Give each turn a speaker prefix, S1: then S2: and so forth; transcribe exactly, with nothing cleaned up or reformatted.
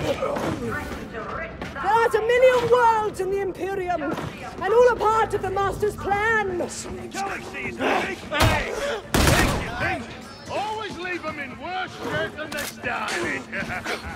S1: There are a million worlds in the Imperium, and all a part of the Master's plan.
S2: Galaxies are big things! Things you think! Always leave them in worse shape than they started!